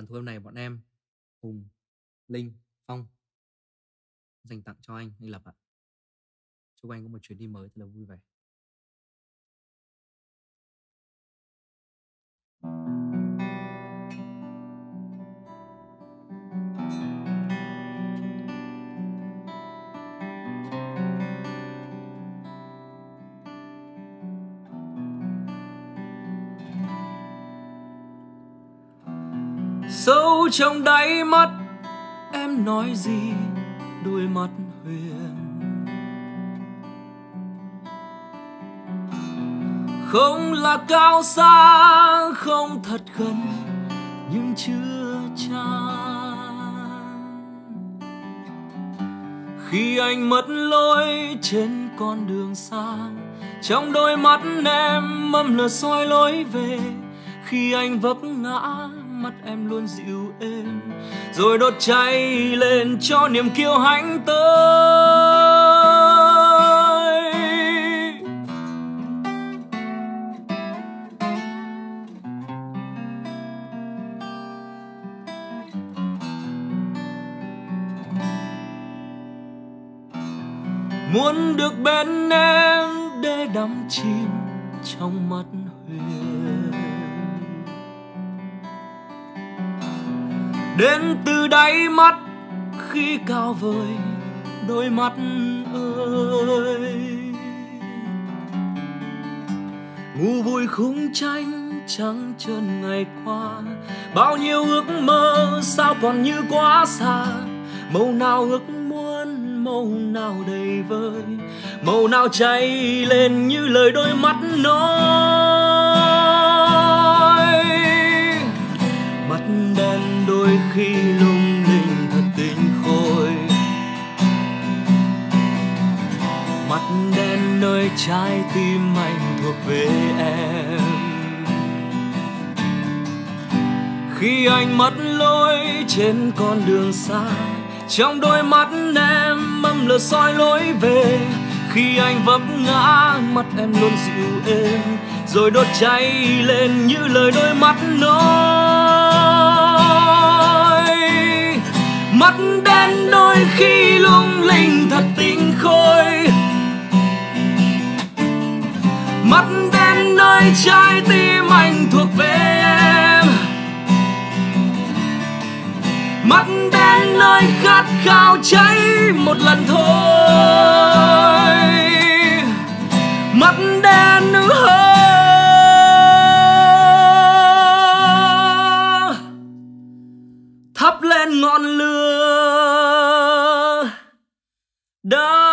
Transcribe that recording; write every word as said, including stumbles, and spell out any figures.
Bản thu âm này bọn em Hùng, Linh, Phong dành tặng cho anh, anh Lập ạ. Chúc anh có một chuyến đi mới thật là vui vẻ. Sâu trong đáy mắt em nói gì, đôi mắt huyền không là cao xa, không thật gần nhưng chưa chan. Khi anh mất lối trên con đường xa, trong đôi mắt em mâm lửa soi lối về. Khi anh vấp ngã, mắt em luôn dịu êm, rồi đốt cháy lên cho niềm kiêu hãnh tới. Muốn được bên em để đắm chìm trong mắt huyền, đến từ đáy mắt khi cao vời đôi mắt ơi. Ngu vui khung tranh trắng trơn ngày qua, bao nhiêu ước mơ sao còn như quá xa. Màu nào ước muốn, màu nào đầy vơi, màu nào cháy lên như lời đôi mắt nói. Mắt đen đôi khi lung linh thật tình khôi, mắt đen nơi trái tim anh thuộc về em. Khi anh mất lối trên con đường xa, trong đôi mắt em mâm lửa soi lối về. Khi anh vấp ngã, mắt em luôn dịu êm, rồi đốt cháy lên như lời đôi mắt nói. Mắt đen đôi khi lung linh thật tinh khôi, mắt đen nơi trái tim anh thuộc về em. Mắt đen nơi khát khao cháy một lần thôi. Mắt đen nữ hơ thắp lên ngọn lửa đó.